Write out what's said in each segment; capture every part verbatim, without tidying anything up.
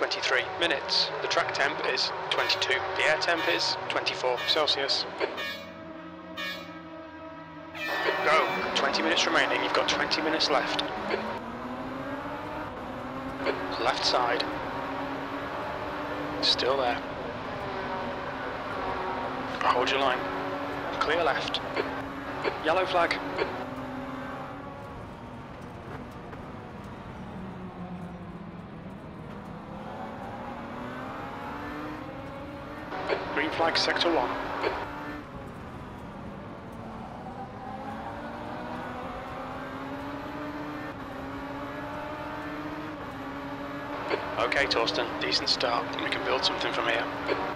twenty-three minutes. The track temp is twenty-two. The air temp is twenty-four Celsius. Go. twenty minutes remaining. You've got twenty minutes left. Left side. Still there. Hold your line. Clear left. Yellow flag. Green flag, sector one. Okay, Torsten, decent start. We can build something from here.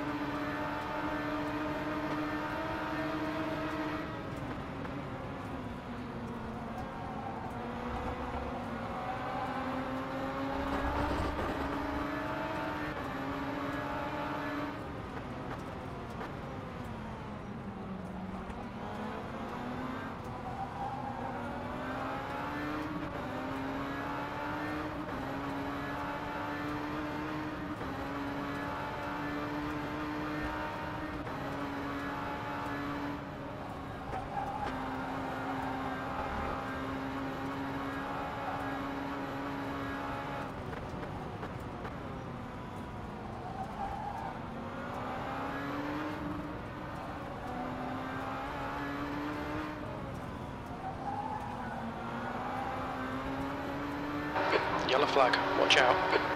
Yellow flag, watch out.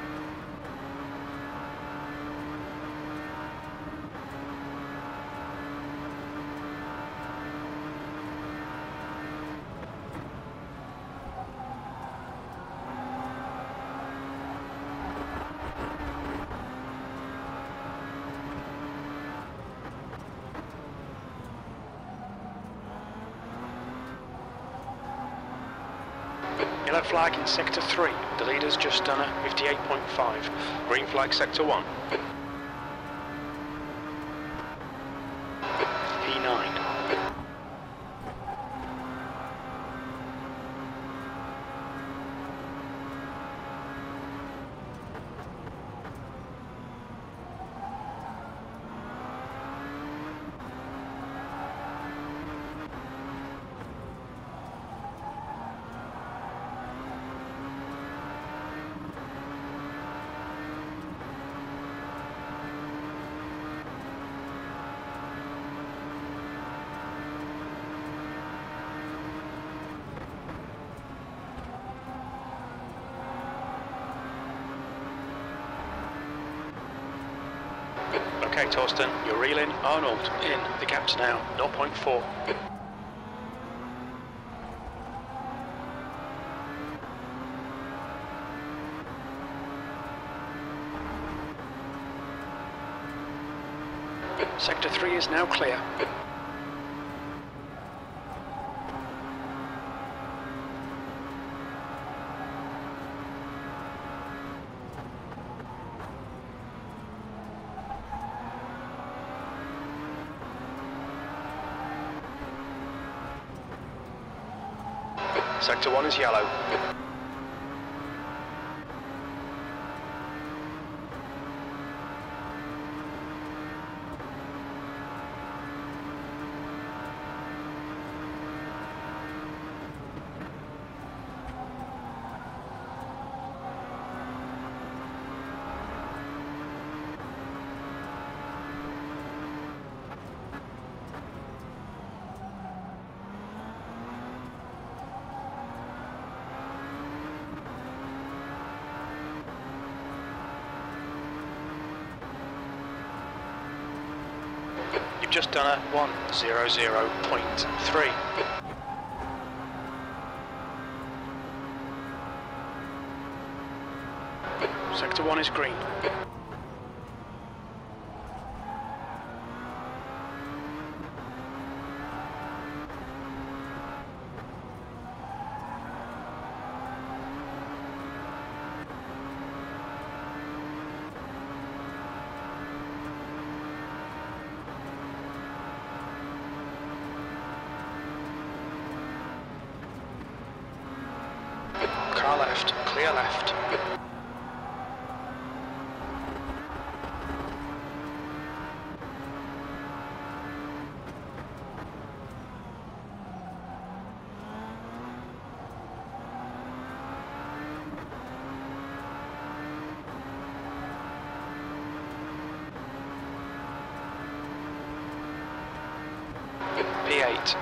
Yellow flag in sector three. The leader's just done a fifty-eight point five. Green flag sector one. P nine. Okay, Torsten, you're reeling. Arnold, in. The gap's now zero point four. Sector three is now clear. Sector one is yellow. Just done a one hundred point three. Sector one is green. Car left, clear left. fifty-eight.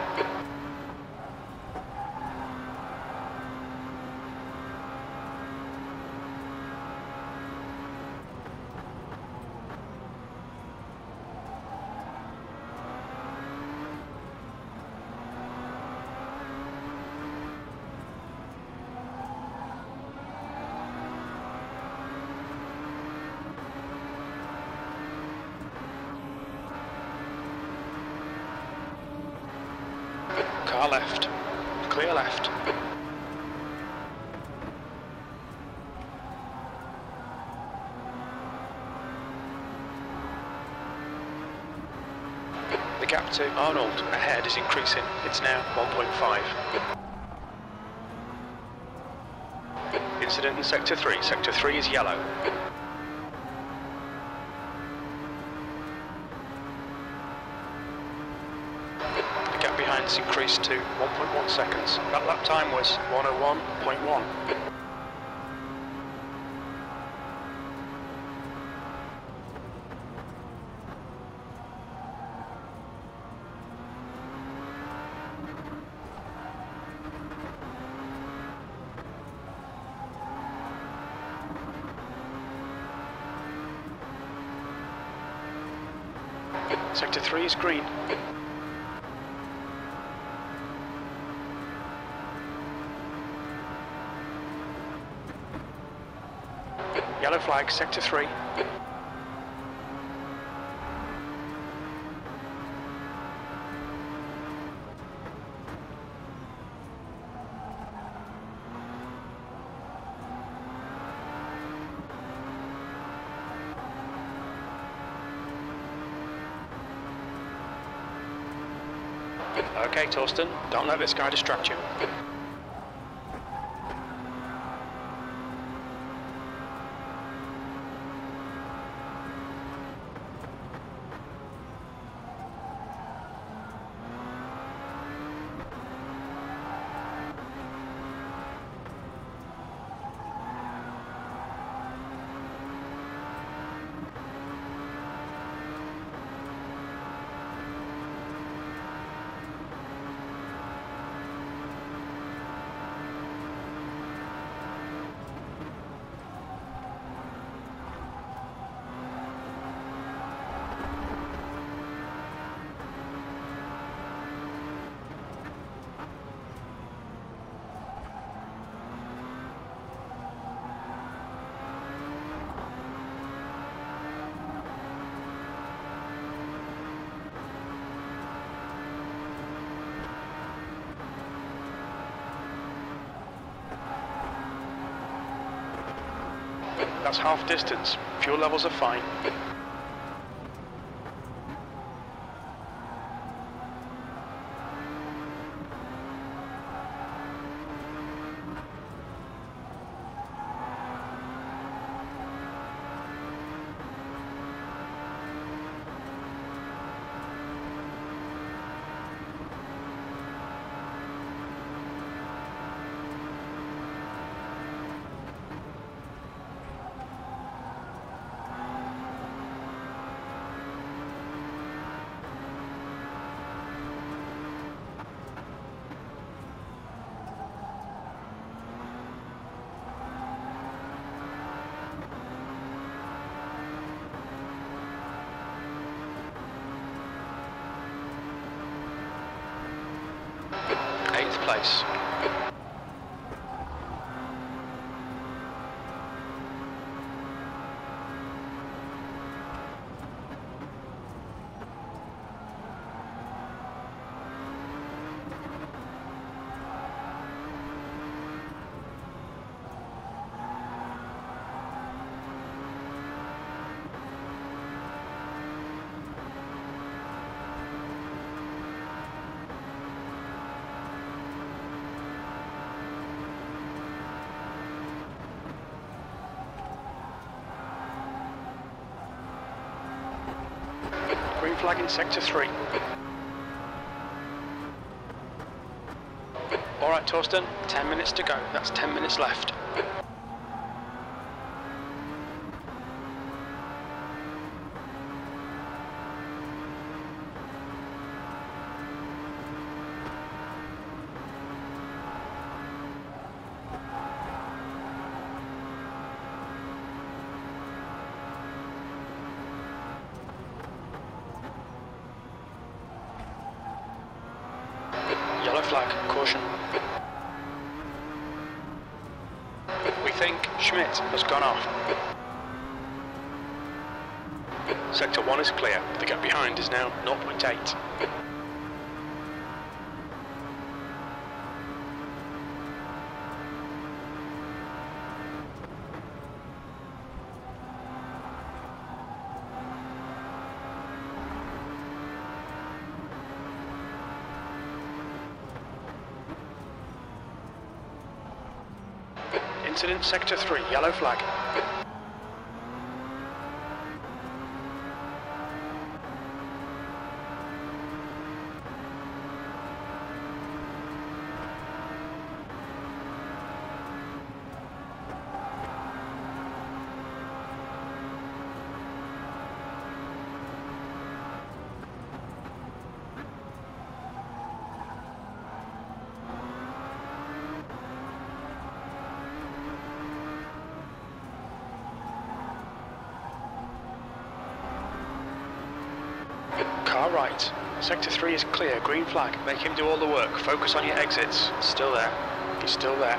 Car left. Clear left. The gap to Arnold ahead is increasing. It's now one point five. Incident in Sector three. Sector three is yellow. It's increased to one point one seconds. That lap time was one oh one point one. Sector three is green. Yellow flag, Sector three. Okay, Torsten, don't let this guy distract you. That's half distance. Fuel levels are fine. Eighth place. Green flag in Sector three. Alright Torsten, ten minutes to go. That's ten minutes left. Yellow flag, caution. We think Schmidt has gone off. Sector one is clear. The gap behind is now zero point eight. Incident Sector three, yellow flag. Car right. Sector three is clear, green flag. Make him do all the work. Focus on your exits. Still there. He's still there.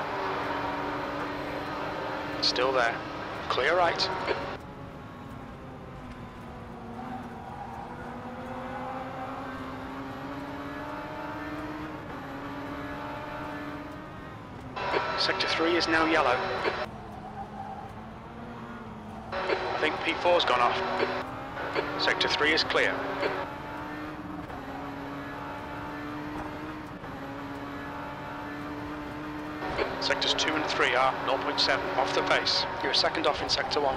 Still there. Clear right. Sector three is now yellow. I think P four's gone off. Sector three is clear. Sectors two and three are zero point seven, off the pace. You're a second off in Sector one.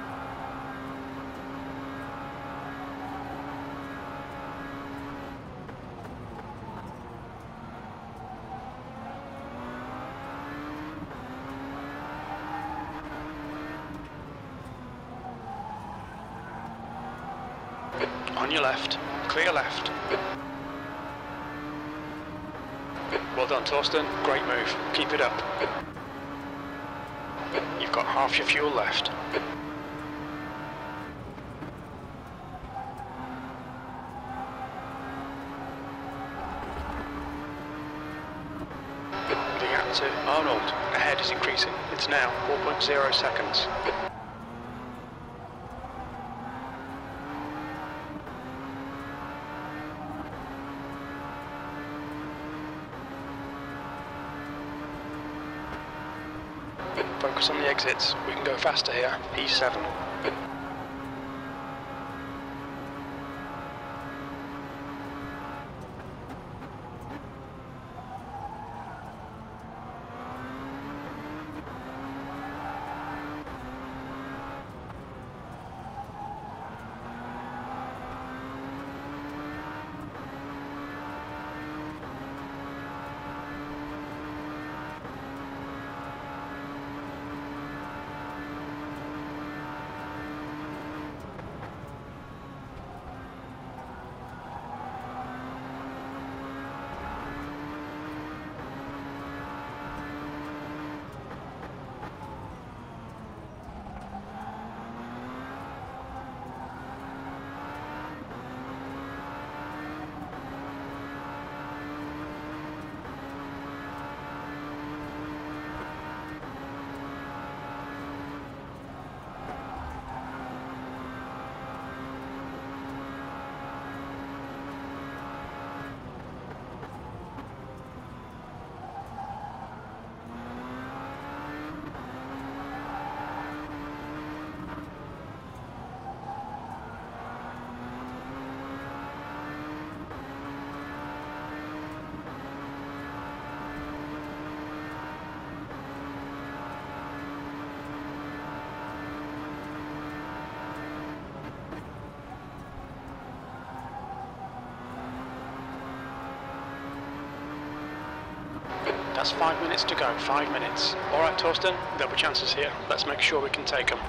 On your left, clear left. Well done, Torsten. Great move. Keep it up. You've got half your fuel left. The gap to Arnold ahead is increasing. It's now four point zero seconds. Focus on the exits. We can go faster here. E seven. That's five minutes to go, five minutes. All right, Torsten, there'll be chances here. Let's make sure we can take them.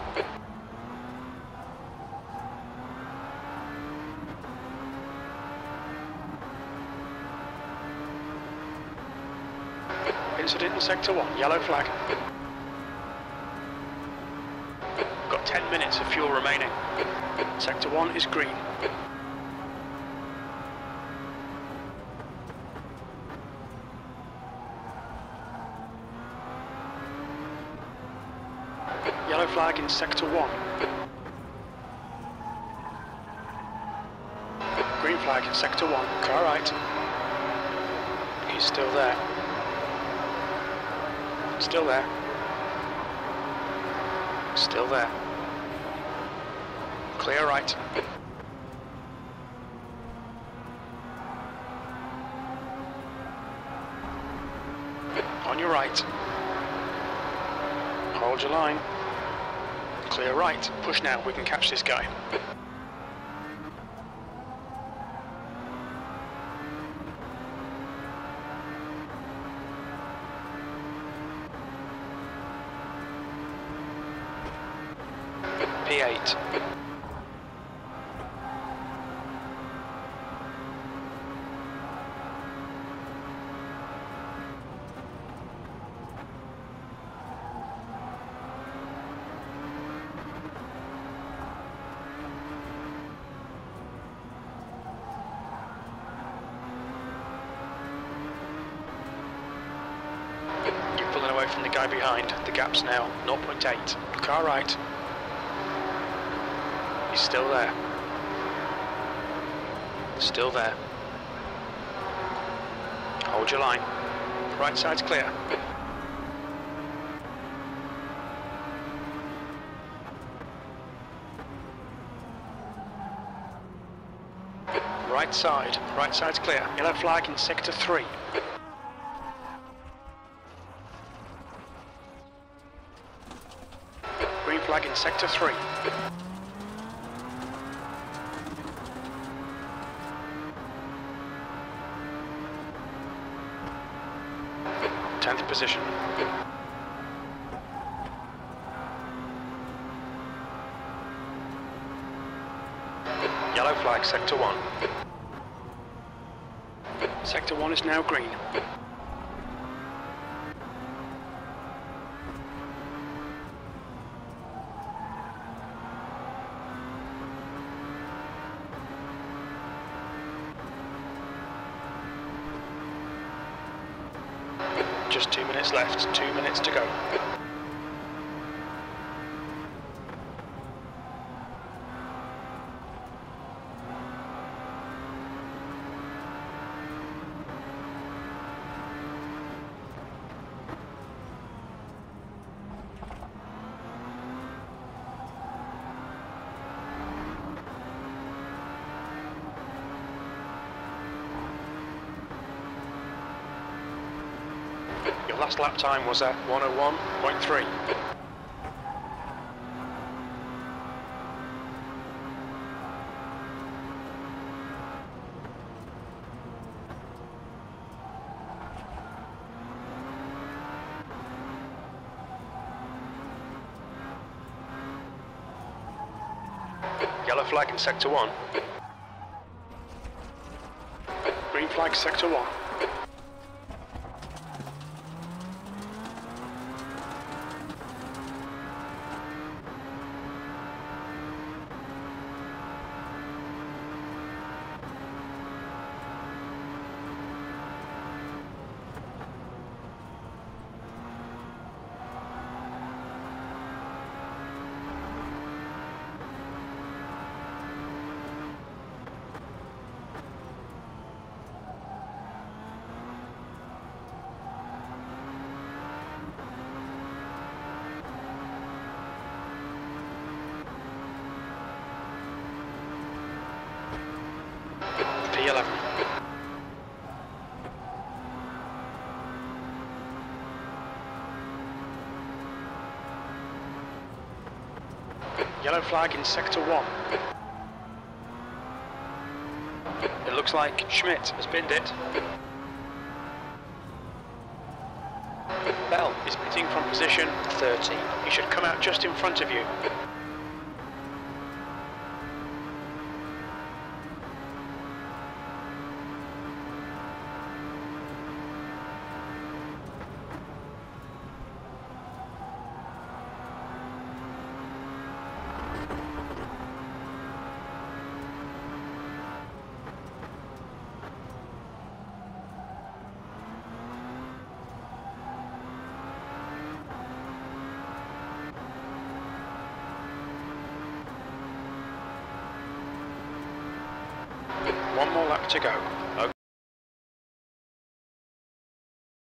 Incident in Sector one, yellow flag. Got ten minutes of fuel remaining. Sector one is green. Yellow flag in sector one. Green flag in sector one. Car right. He's still there. Still there. Still there. Clear right. On your right. Hold your line. Clear right. Push now, we can catch this guy. P eight. You're pulling away from the guy behind. The gap's now zero point eight. Car right. He's still there. Still there. Hold your line. Right side's clear. Right side. Right side's clear. Yellow flag in sector three. Green flag in sector three. tenth position. Yellow flag, sector one. Sector one is now green. Just two minutes left, two minutes to go. Your last lap time was at one oh one point three. Yellow flag in sector one. Green flag sector one. P eleven. Yellow flag in sector one. It looks like Schmidt has binned it. Bell is pitting from position thirty. He should come out just in front of you. one more lap to go.